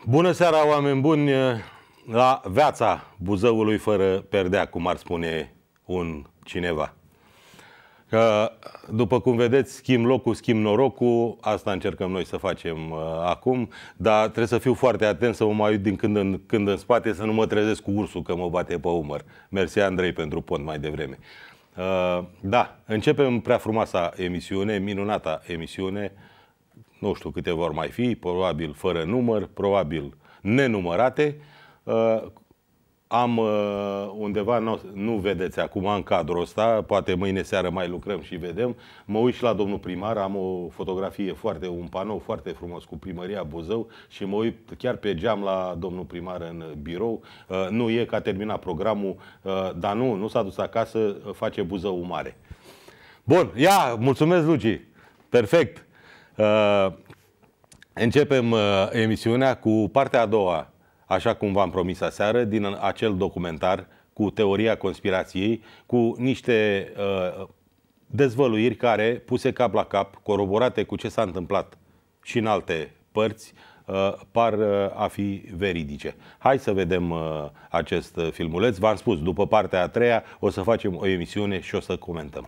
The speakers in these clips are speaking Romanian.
Bună seara, oameni buni, la viața Buzăului fără perdea, cum ar spune un cineva. După cum vedeți, schimb locul, schimb norocul, asta încercăm noi să facem acum, dar trebuie să fiu foarte atent să mă mai uit din când în când în spate, să nu mă trezesc cu ursul că mă bate pe umăr. Mersi, Andrei, pentru pont mai devreme. Da, începem prea frumoasa emisiune, minunata emisiune, nu știu câte vor mai fi, probabil fără număr, probabil nenumărate. Am undeva, nu vedeți acum în cadrul ăsta, poate mâine seară mai lucrăm și vedem. Mă uit și la domnul primar, am o fotografie un panou foarte frumos cu Primăria Buzău și mă uit chiar pe geam la domnul primar în birou. Nu e că a terminat programul, dar nu s-a dus acasă, face Buzău mare. Bun, ia, mulțumesc, Luci. Perfect. Începem emisiunea cu partea a doua, așa cum v-am promis aseară, din acel documentar cu teoria conspirației, cu niște dezvăluiri care, puse cap la cap, coroborate cu ce s-a întâmplat și în alte părți, par a fi veridice. Hai să vedem acest filmuleț. V-am spus, după partea a treia o să facem o emisiune și o să comentăm.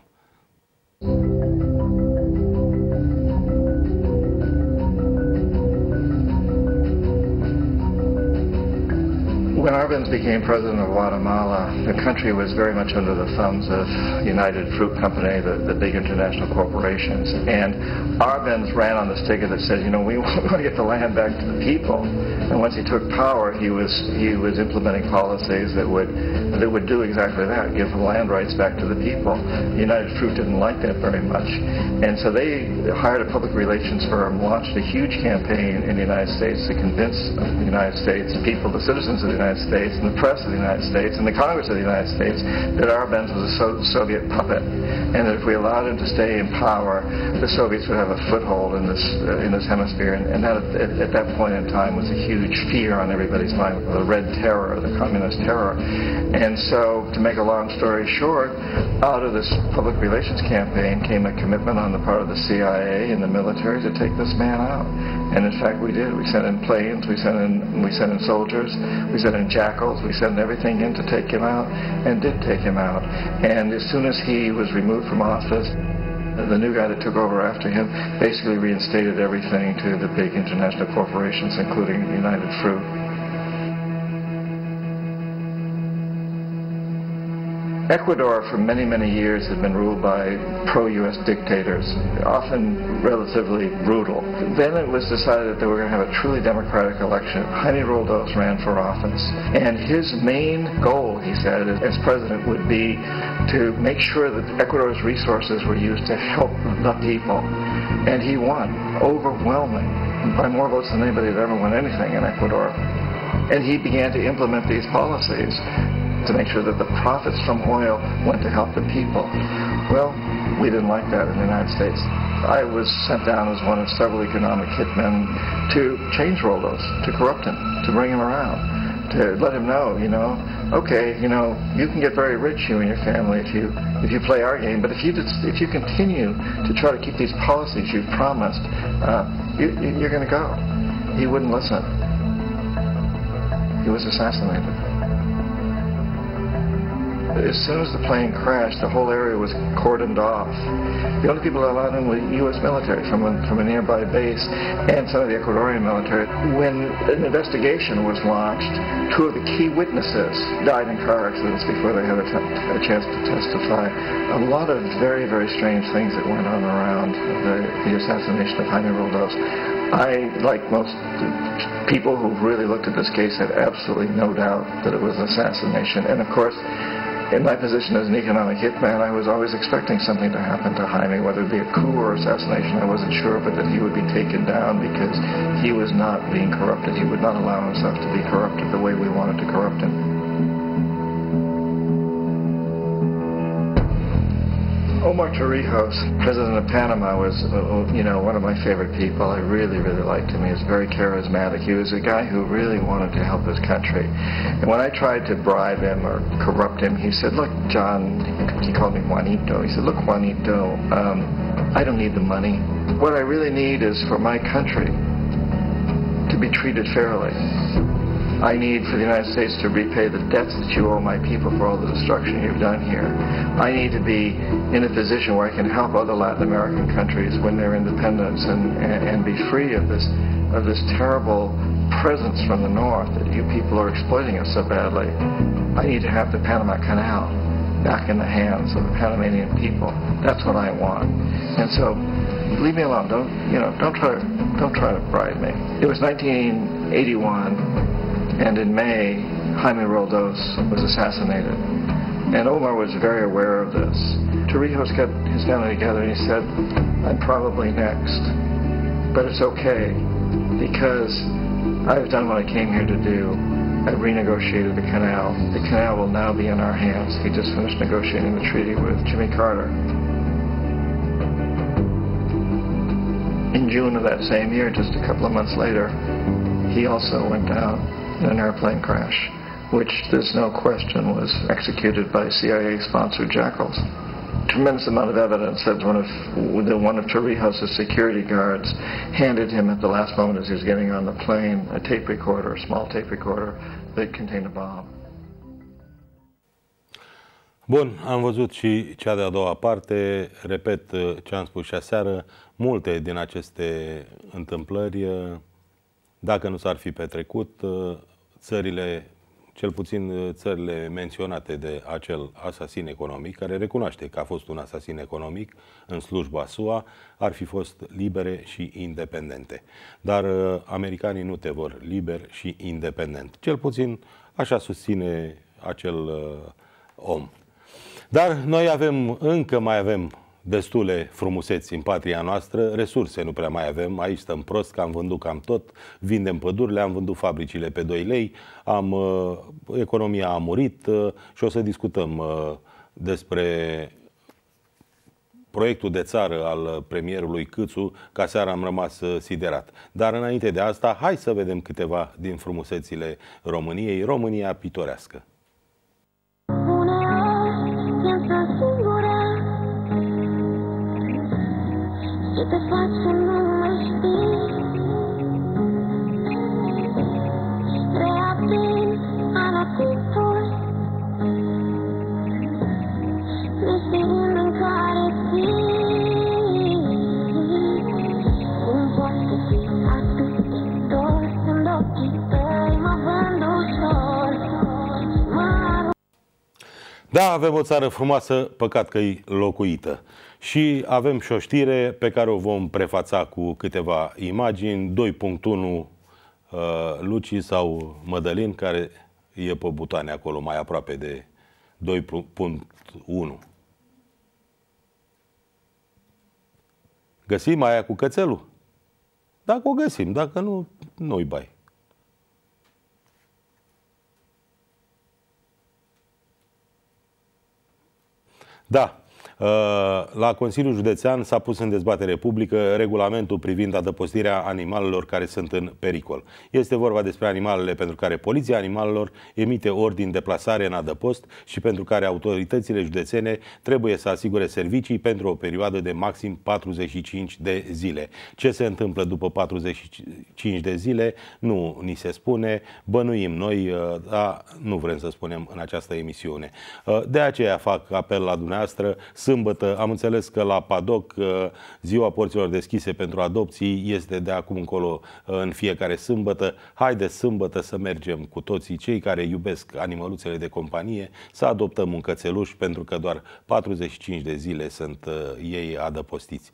When Arbenz became president of Guatemala, the country was very much under the thumbs of United Fruit Company, the big international corporations. And Arbenz ran on the ticket that said, you know, we want to get the land back to the people. And once he took power, he was implementing policies that would do exactly that, give the land rights back to the people. United Fruit didn't like that very much. And so they hired a public relations firm, launched a huge campaign in the United States to convince the United States people, the citizens of the United States, and the press of the United States, and the Congress of the United States, that Arbenz was a Soviet puppet, and that if we allowed him to stay in power, the Soviets would have a foothold in this hemisphere. And that at that point in time was a huge fear on everybody's mind, the Red Terror, the Communist Terror. And so, to make a long story short, out of this public relations campaign came a commitment on the part of the CIA and the military to take this man out. And in fact, we did. We sent in planes, we sent in soldiers, we sent in jackals, we sent everything in to take him out, and did take him out. And as soon as he was removed from office, the new guy that took over after him basically reinstated everything to the big international corporations, including United Fruit. Ecuador for many, many years had been ruled by pro-U.S. dictators, often relatively brutal. Then it was decided that they were going to have a truly democratic election. Jaime Roldos ran for office, and his main goal, he said, as president would be to make sure that Ecuador's resources were used to help the people. And he won, overwhelming, by more votes than anybody had ever won anything in Ecuador. And he began to implement these policies to make sure that the profits from oil went to help the people. Well, we didn't like that in the United States. I was sent down as one of several economic hitmen to change Roldos, to corrupt him, to bring him around, to let him know, okay, you can get very rich, you and your family, if you play our game, but if you continue to try to keep these policies you've promised, you're going to go. He wouldn't listen. He was assassinated. As soon as the plane crashed, the whole area was cordoned off. The only people allowed in were U.S. military from a nearby base and some of the Ecuadorian military. When an investigation was launched, two of the key witnesses died in car accidents before they had a chance to testify. A lot of very, very strange things that went on around the assassination of Jaime Roldos. I, like most people who really looked at this case, had absolutely no doubt that it was an assassination. And of course, in my position as an economic hitman, I was always expecting something to happen to Jaime, whether it be a coup or assassination, I wasn't sure, but that he would be taken down because he was not being corrupted. He would not allow himself to be corrupted the way we wanted to corrupt him. Omar Torrijos, president of Panama, was, one of my favorite people. I really, really liked him. He was very charismatic. He was a guy who really wanted to help his country. And when I tried to bribe him or corrupt him, he said, look, John, he called me Juanito. He said, look, Juanito, I don't need the money. What I really need is for my country to be treated fairly. I need for the United States to repay the debts that you owe my people for all the destruction you've done here. I need to be in a position where I can help other Latin American countries win their independence and be free of this terrible presence from the North that you people are exploiting us so badly. I need to have the Panama Canal back in the hands of the Panamanian people. That's what I want. And so, leave me alone. Don't try to bribe me. It was 1981, and in May, Jaime Roldos was assassinated. And Omar was very aware of this. Torrijos got his family together and he said, "I'm probably next, but it's okay because I've done what I came here to do. I've renegotiated the canal. The canal will now be in our hands." He just finished negotiating the treaty with Jimmy Carter. In June of that same year, just a couple of months later, he also went down in an airplane crash, which there's no question was executed by CIA-sponsored jackals. Tremendous amount of evidence that one of Torrijos' security guards handed him at the last moment as he was getting on the plane a tape recorder, a small tape recorder that contained a bomb. Bun, am văzut și cea de-a doua parte. Repet ce am spus și aseară. Multe din aceste întâmplări, dacă nu s-ar fi petrecut, țările, cel puțin țările menționate de acel asasin economic, care recunoaște că a fost un asasin economic în slujba SUA, ar fi fost libere și independente. Dar americanii nu te vor liber și independent. Cel puțin așa susține acel om. Dar noi încă mai avem destule frumuseți în patria noastră, resurse nu prea mai avem, aici stăm prost, că am vândut cam tot, vindem pădurile, am vândut fabricile pe 2 lei, economia a murit și o să discutăm despre proiectul de țară al premierului Câțu, ca seara am rămas siderat. Dar înainte de asta, hai să vedem câteva din frumusețile României, România pitorească. Te faci să nu mă știi. Reaprin anapitori, neștiind în care fii. Cum poți să fii atât de dor când ochii tăi mă vând ușor? Da, avem o țară frumoasă, păcat că e locuită. Și avem și o știre pe care o vom prefața cu câteva imagini. 2.1 Luci sau Mădălin, care e pe butoane acolo, mai aproape de 2.1. Găsim aia cu cățelul? Dacă o găsim, dacă nu, nu-i bai. Da. La Consiliul Județean s-a pus în dezbatere publică regulamentul privind adăpostirea animalelor care sunt în pericol. Este vorba despre animalele pentru care Poliția Animalelor emite ordin de plasare în adăpost și pentru care autoritățile județene trebuie să asigure servicii pentru o perioadă de maxim 45 de zile. Ce se întâmplă după 45 de zile nu ni se spune, bănuim noi, dar nu vrem să spunem în această emisiune. De aceea fac apel la dumneavoastră. Sâmbătă, am înțeles că la Padoc ziua porților deschise pentru adopții este de acum încolo în fiecare sâmbătă. Haideți sâmbătă să mergem cu toții, cei care iubesc animăluțele de companie, să adoptăm un cățeluș, pentru că doar 45 de zile sunt ei adăpostiți.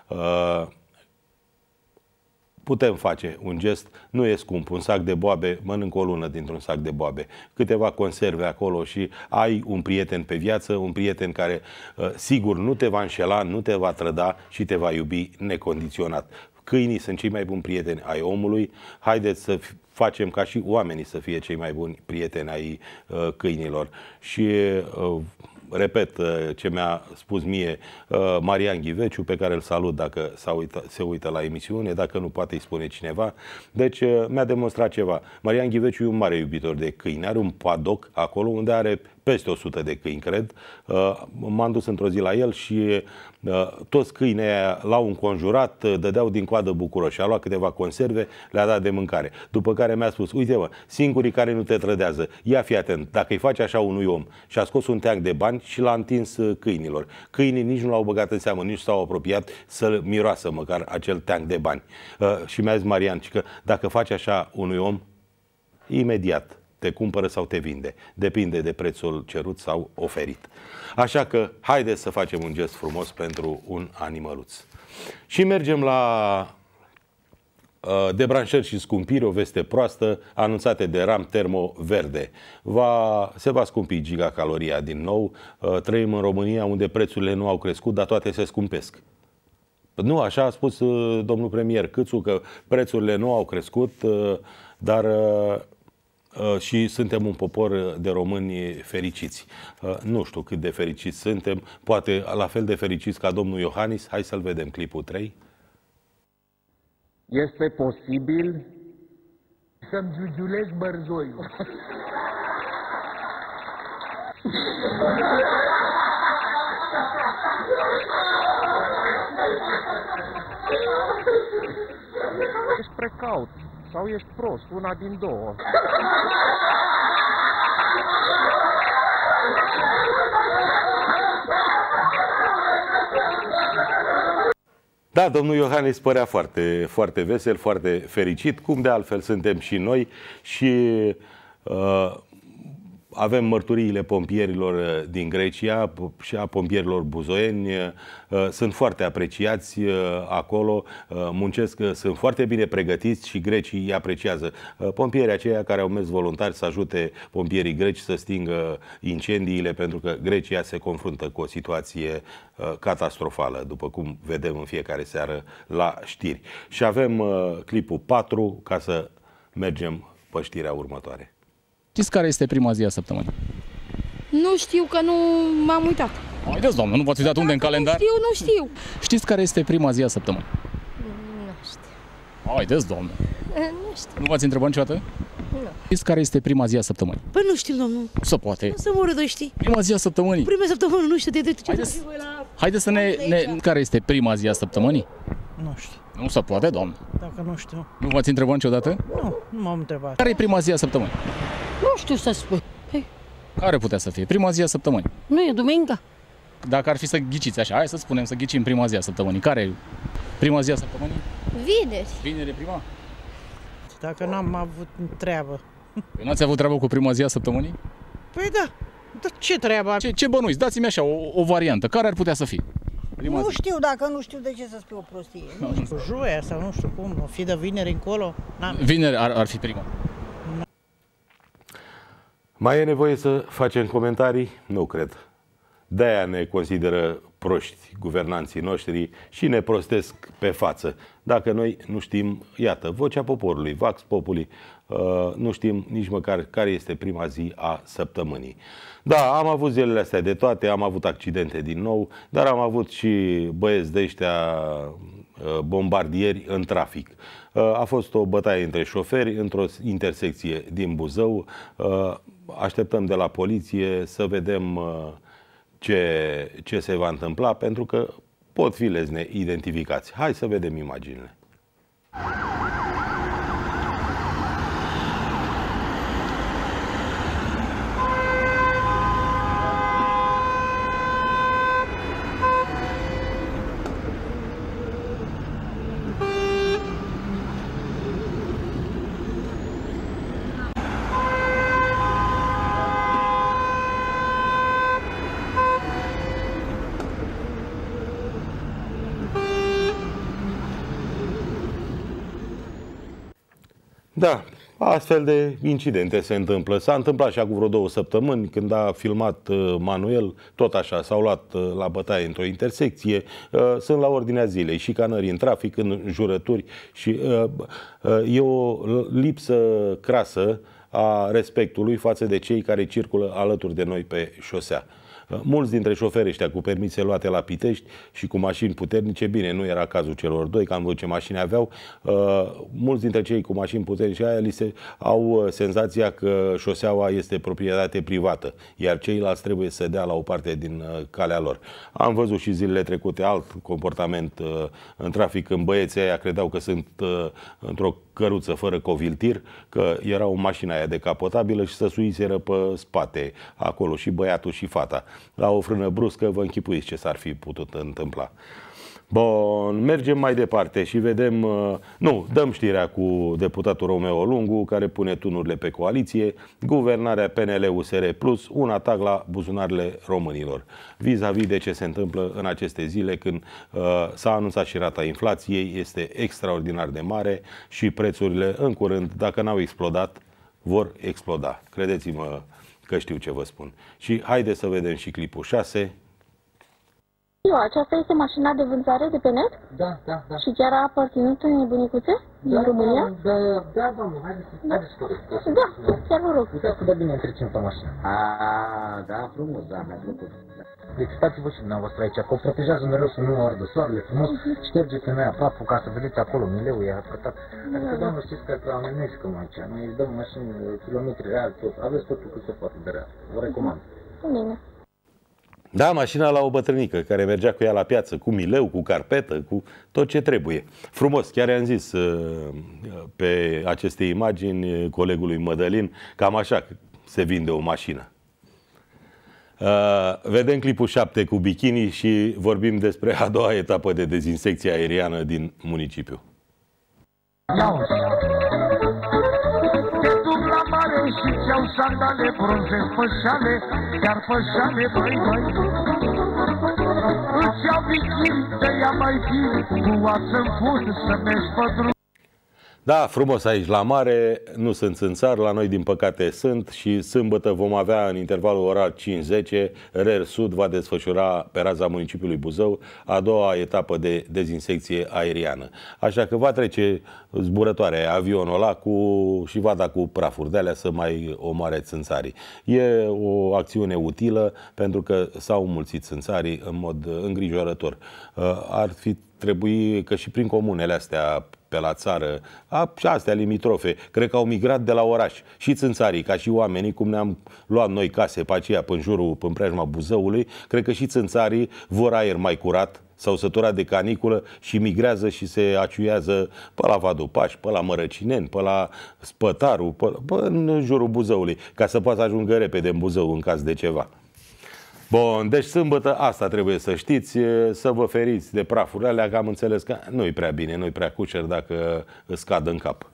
Putem face un gest, nu e scump, un sac de boabe, mănânc o lună dintr-un sac de boabe, câteva conserve acolo și ai un prieten pe viață, un prieten care sigur nu te va înșela, nu te va trăda și te va iubi necondiționat. Câinii sunt cei mai buni prieteni ai omului, haideți să facem ca și oamenii să fie cei mai buni prieteni ai câinilor. Și repet ce mi-a spus mie Marian Ghiveciu, pe care îl salut dacă se uită la emisiune, dacă nu poate îi spune cineva. Deci mi-a demonstrat ceva. Marian Ghiveciu e un mare iubitor de câini, are un padoc acolo unde are peste 100 de câini, cred. M-am dus într-o zi la el și toți câinii aia l-au înconjurat, dădeau din coadă bucuroși. A luat câteva conserve, le-a dat de mâncare. După care mi-a spus, uite mă, singurii care nu te trădează, ia fi atent, dacă îi faci așa unui om, și a scos un teanc de bani și l-a întins câinilor. Câinii nici nu l-au băgat în seamă, nici s-au apropiat să miroasă măcar acel teanc de bani. Și mi-a zis Marian, că dacă faci așa unui om, imediat te cumpără sau te vinde. Depinde de prețul cerut sau oferit. Așa că haideți să facem un gest frumos pentru un animăluț. Și mergem la debranșări și scumpiri, o veste proastă, anunțate de RAM Termo Verde. Se va scumpi gigacaloria din nou. Trăim în România unde prețurile nu au crescut, dar toate se scumpesc. Nu, așa a spus domnul premier Câțu, că prețurile nu au crescut, dar și suntem un popor de români fericiți. Nu știu cât de fericiți suntem, poate la fel de fericiți ca domnul Iohannis. Hai să-l vedem, clipul 3. Este posibil să-mi giugiulez bărzoiul. Ești precaut sau ești prost, una din două. Da, domnul Iohannis părea foarte, foarte vesel, foarte fericit, cum de altfel suntem și noi și avem mărturiile pompierilor din Grecia și a pompierilor buzoieni. Sunt foarte apreciați acolo, muncesc, sunt foarte bine pregătiți și grecii îi apreciază. Pompierii aceia care au mers voluntari să ajute pompierii greci să stingă incendiile, pentru că Grecia se confruntă cu o situație catastrofală, după cum vedem în fiecare seară la știri. Și avem clipul 4 ca să mergem pe știrea următoare. Știți care este prima zi a săptămânii? Nu știu, că nu m-am uitat. Haideți, doamnă, nu v-ați uitat unde în calendar? Nu știu. Știți care este prima zi a săptămânii? Nu știu. Haideți, doamnă. Nu știu. Nu v-ați întrebat niciodată? Nu. Știți care este prima zi a săptămânii? Păi nu știu, domnul. Nu se poate. Nu se moră, doi știi. Prima zi a săptămânii. Prima săptămână, nu știu, de ce Haideți, haideți să ne... Care este prima zi a săptămânii? Nu știu. Nu se poate, doamnă. Dacă nu știu. Nu v-ați întrebat niciodată? Nu m-am întrebat. Care e prima zi a săptămânii? Nu știu să spun. Care putea să fie? Prima zi a săptămânii. Nu e duminică? Dacă ar fi să ghiciți așa, hai să spunem, să ghicim prima zi a săptămânii. Care e prima zi a săptămânii? Vineri. Vineri e prima? Dacă n-am avut treabă. Nu ați avut treabă cu prima zi a săptămânii? Păi da. Dar ce treabă? Ce bănuiți? Dați-mi așa o variantă. Care ar putea să fie? Prima Nu zi. știu, dacă nu știu, de ce să spui o prostie? Nu știu, joia sau nu știu cum. O fi de vineri încolo. Vineri ar fi prima. Mai e nevoie să facem comentarii? Nu cred. De-aia ne consideră proști guvernanții noștri și ne prostesc pe față. Dacă noi nu știm, iată, vocea poporului, Vox Populi, nu știm nici măcar care este prima zi a săptămânii. Da, am avut zilele astea de toate, am avut accidente din nou, dar am avut și băieți de ăștia bombardieri în trafic. A fost o bătaie între șoferi într-o intersecție din Buzău. Așteptăm de la poliție să vedem ce se va întâmpla, pentru că pot fi lezne identificați. Hai să vedem imaginile. Da, astfel de incidente se întâmplă. S-a întâmplat și acum vreo 2 săptămâni, când a filmat Manuel, tot așa, s-au luat la bătaie într-o intersecție. Sunt la ordinea zilei, șicanări în trafic, în jurături și e o lipsă crasă a respectului față de cei care circulă alături de noi pe șosea. Mulți dintre șoferii ăștia cu permise luate la Pitești și cu mașini puternice, bine, nu era cazul celor doi, că am văzut ce mașini aveau, mulți dintre cei cu mașini puternice aia au senzația că șoseaua este proprietate privată, iar ceilalți trebuie să dea la o parte din calea lor. Am văzut și zilele trecute alt comportament în trafic, când băieții aia credeau că sunt într-o căruță fără coviltir, că era o mașină aia decapotabilă și să suiseră pe spate acolo și băiatul și fata. La o frână bruscă vă închipuiți ce s-ar fi putut întâmpla. Bun, mergem mai departe și vedem, dăm știrea cu deputatul Romeo Lungu, care pune tunurile pe coaliție, guvernarea PNL-USR plus un atac la buzunarele românilor. Vis-a-vis de ce se întâmplă în aceste zile, când s-a anunțat și rata inflației, este extraordinar de mare și prețurile în curând, dacă n-au explodat, vor exploda. Credeți-mă că știu ce vă spun. Și haideți să vedem și clipul 6. Aceasta este mașina de vânzare de pe net? Da. Și chiar a aparținut unei bunicuțe din România? Da, doamne, haideți să povestim. Da, chiar vă rog. Uitați cât de bine întrecem pe mașină. Da, frumos, da, mi-a plăcut. Deci stați-vă și dumneavoastră aici, că o protejează mereu să nu ardă soarele, frumos, șterge femeia papul ca să vedeți acolo, mileu e apătat. Adică, doamne, știți că amenescăm aici, noi îi dăm mașini, kilometri real, tot, aveți totul cât se poate de real. Vă recomand. Bine. Da, mașina la o bătrânică care mergea cu ea la piață, cu mileu, cu carpetă, cu tot ce trebuie. Frumos, chiar i-am zis pe aceste imagini colegului Mădălin, cam așa se vinde o mașină. Vedem clipul 7 cu bikini și vorbim despre a doua etapă de dezinsecție aeriană din municipiu. Te duc la mare și ți-au sandale brunze spășale, chiar pășale, băi. Îți iau bikini, te-ia mai bine, cu oață-n fund să mergi pe drum. Da, frumos aici la mare, nu sunt țânțari, la noi din păcate sunt și sâmbătă vom avea în intervalul orar 5-10, RER Sud va desfășura pe raza municipiului Buzău a doua etapă de dezinsecție aeriană. Așa că va trece zburătoarea, avionul ăla și va da cu prafuri de alea să mai omoare țânțarii. E o acțiune utilă pentru că s-au mulțit țânțarii în mod îngrijorător. Ar fi trebui că și prin comunele astea pe la țară, și astea limitrofe, cred că au migrat de la oraș. Și țânțarii, ca și oamenii, cum ne-am luat noi case pe aceea, în preajma Buzăului, cred că și țânțarii vor aer mai curat, s-au săturat de caniculă și migrează și se aciuiază pe la Vadupaș, pe la Mărăcineni, pe la Spătaru, în jurul Buzăului, ca să poată ajungă repede în Buzău în caz de ceva. Bun, deci sâmbătă asta trebuie să știți, să vă feriți de prafurile alea, că am înțeles că nu-i prea bine, nu-i prea cucer dacă îți cad în cap.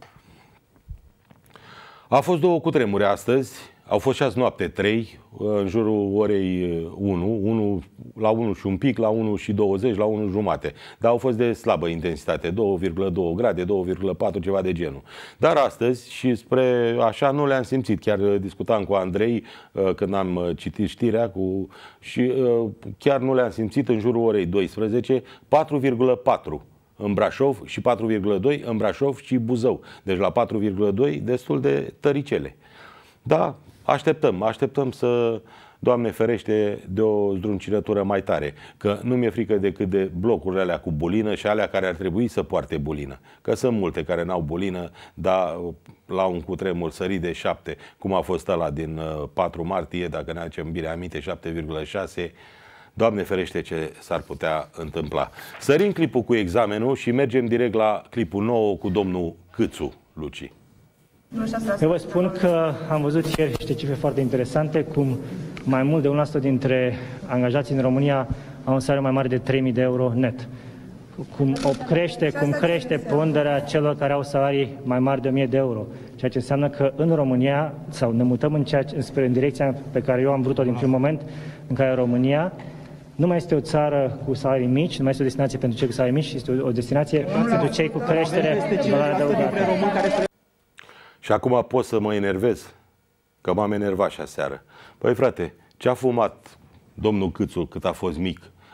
A fost 2 cutremure astăzi, au fost și azi noapte 3, în jurul orei 1 la 1 și un pic, la 1 și 20, la 1 jumate. Dar au fost de slabă intensitate, 2,2 grade, 2,4, ceva de genul. Dar astăzi, și spre așa, nu le-am simțit. Chiar discutam cu Andrei când am citit știrea și chiar nu le-am simțit în jurul orei 12, 4,4 în Brașov și 4,2 în Brașov și Buzău. Deci la 4,2 destul de tăricele. Da, așteptăm să, Doamne ferește, de o zdruncinătură mai tare. Că nu mi-e frică decât de blocurile alea cu bulină și alea care ar trebui să poarte bulină. Că sunt multe care n-au bulină, dar la un cutremur sărit de 7, cum a fost ăla din 4 martie, dacă ne aducem bine aminte, 7,6, Doamne ferește ce s-ar putea întâmpla. Sărim clipul cu examenul și mergem direct la clipul nou cu domnul Câțu, Luci. Eu vă spun că am văzut ieri niște cifre foarte interesante, cum mai mult de 1% dintre angajații în România au un salariu mai mare de 3.000 de euro net. Cum crește ponderea celor care au salarii mai mari de 1.000 de euro. Ceea ce înseamnă că în România, sau ne mutăm în direcția pe care eu am vrut-o din primul moment, în care România nu mai este o țară cu salarii mici, nu mai este o destinație pentru cei cu salarii mici, este o destinație pentru cei cu creștere de valoare adăugată. Și acum pot să mă enervez, că m-am enervat și aseară. Păi frate, ce-a fumat domnul Câțu cât a fost mic?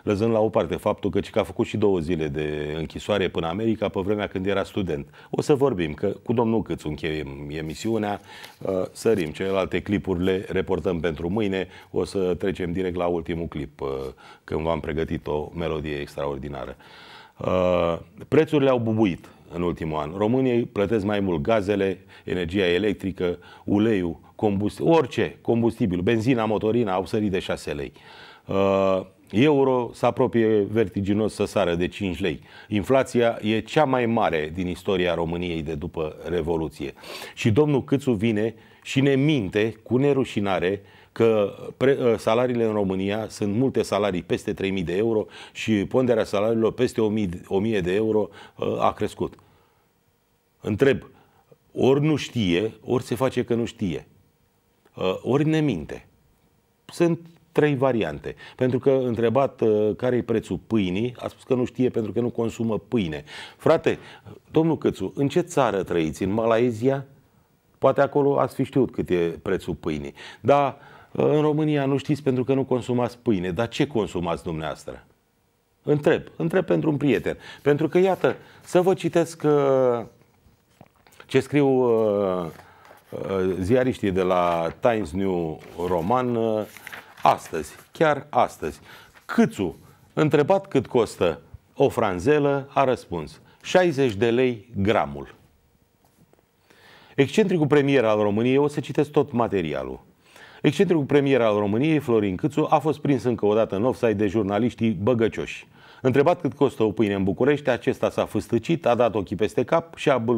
lăsând la o parte faptul că a făcut și 2 zile de închisoare până America pe vremea când era student. O să vorbim, că cu domnul Câțu încheiem emisiunea, sărim celelalte clipuri, le reportăm pentru mâine, o să trecem direct la ultimul clip, când v-am pregătit o melodie extraordinară. Prețurile au bubuit în ultimul an. Românii plătesc mai mult gazele, energia electrică, uleiul, orice combustibil, benzina, motorina au sărit de 6 lei. Euro se apropie vertiginos să sară de 5 lei. Inflația e cea mai mare din istoria României de după Revoluție. Și domnul Câțu vine și ne minte cu nerușinare că salariile în România sunt multe salarii peste 3.000 de euro și ponderea salariilor peste 1.000 de euro a crescut. Întreb, ori nu știe, ori se face că nu știe, ori ne minte. Sunt 3 variante. Pentru că întrebat care-i prețul pâinii, a spus că nu știe pentru că nu consumă pâine. Frate, domnul Câțu, în ce țară trăiți? În Malaezia? Poate acolo ați fi știut cât e prețul pâinii. Dar în România nu știți pentru că nu consumați pâine. Dar ce consumați dumneavoastră? Întreb pentru un prieten. Pentru că, iată, să vă citesc ce scriu ziariștii de la Times New Roman astăzi, chiar astăzi. Câțu, întrebat cât costă o franzelă, a răspuns 60 de lei gramul. Excentricul premier al României, o să citesc tot materialul. Excentricul premier al României, Florin Câțu, a fost prins încă o dată în offside de jurnaliștii băgăcioși. Întrebat cât costă o pâine în București, acesta s-a fâstăcit, a dat ochii peste cap și a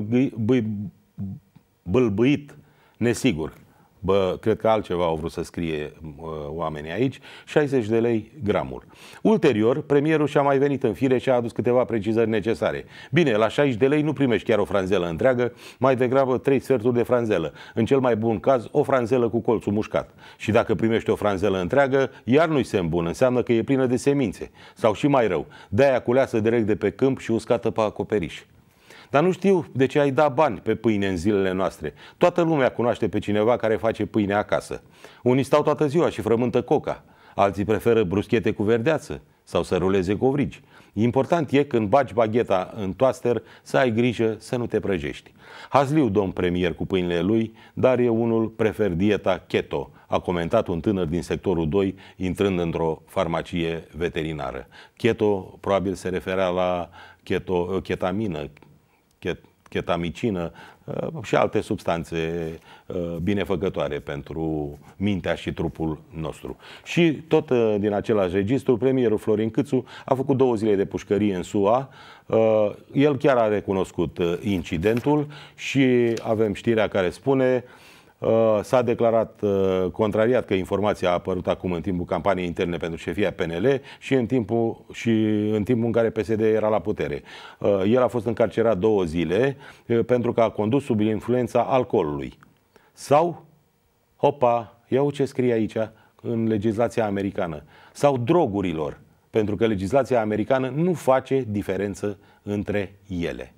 bâlbâit nesigur. Cred că altceva au vrut să scrie oamenii aici, 60 de lei gramul. Ulterior, premierul și-a mai venit în fire și a adus câteva precizări necesare. Bine, la 60 de lei nu primești chiar o franzelă întreagă, mai degrabă 3 sferturi de franzelă. În cel mai bun caz, o franzelă cu colțul mușcat. Și dacă primești o franzelă întreagă, iar nu-i semn bun, înseamnă că e plină de semințe. Sau și mai rău, de-aia culeasă direct de pe câmp și uscată pe acoperiș. Dar nu știu de ce ai dat bani pe pâine în zilele noastre. Toată lumea cunoaște pe cineva care face pâine acasă. Unii stau toată ziua și frământă coca. Alții preferă bruschete cu verdeață sau să ruleze covrigi. Important e când bagi bagheta în toaster să ai grijă să nu te prăjești. Hazliu, domn premier, cu pâinile lui, dar eu unul prefer dieta keto, a comentat un tânăr din sectorul 2 intrând într-o farmacie veterinară. Keto probabil se referea la ketamină, ketamicină și alte substanțe binefăcătoare pentru mintea și trupul nostru. Și tot din același registru, premierul Florin Câțu a făcut 2 zile de pușcărie în SUA. El chiar a recunoscut incidentul și avem știrea care spune: s-a declarat contrariat că informația a apărut acum în timpul campaniei interne pentru șefia PNL și în timpul în care PSD era la putere. El a fost încarcerat 2 zile pentru că a condus sub influența alcoolului. Sau, hopa, iau ce scrie aici în legislația americană, sau drogurilor, pentru că legislația americană nu face diferență între ele.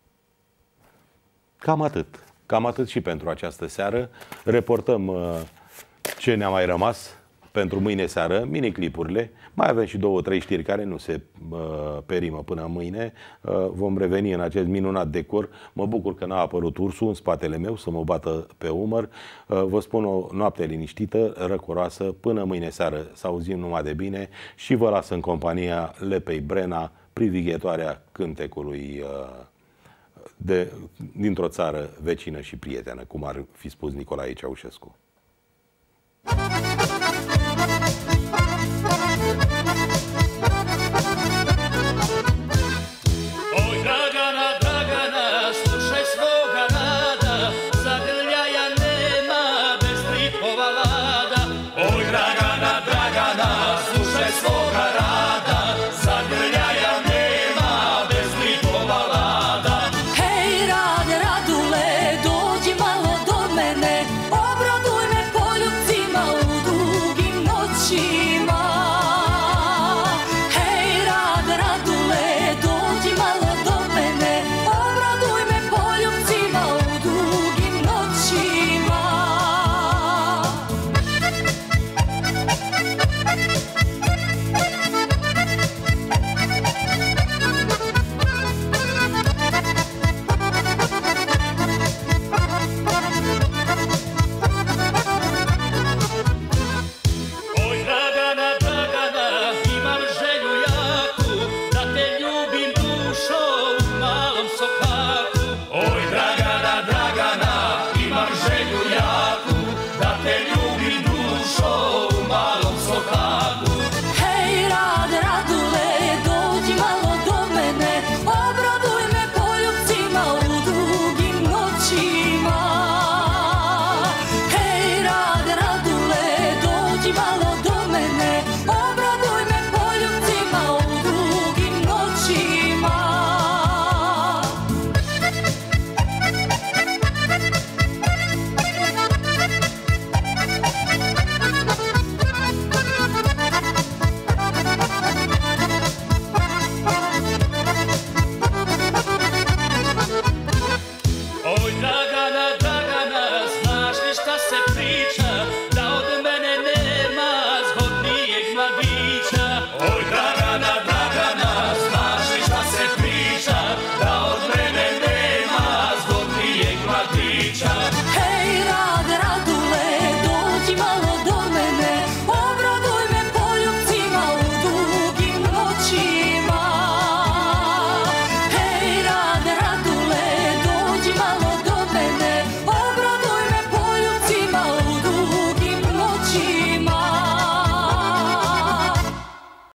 Cam atât. Cam atât și pentru această seară. Reportăm ce ne-a mai rămas pentru mâine seară, miniclipurile. Mai avem și 2-3 știri care nu se perimă până mâine. Vom reveni în acest minunat decor. Mă bucur că n-a apărut ursul în spatele meu să mă bată pe umăr. Vă spun o noapte liniștită, răcoroasă. Până mâine seară să auzim numai de bine și vă las în compania Lepei Brena, privighetoarea cântecului dintr-o țară vecină și prietenă, cum ar fi spus Nicolae Ceaușescu.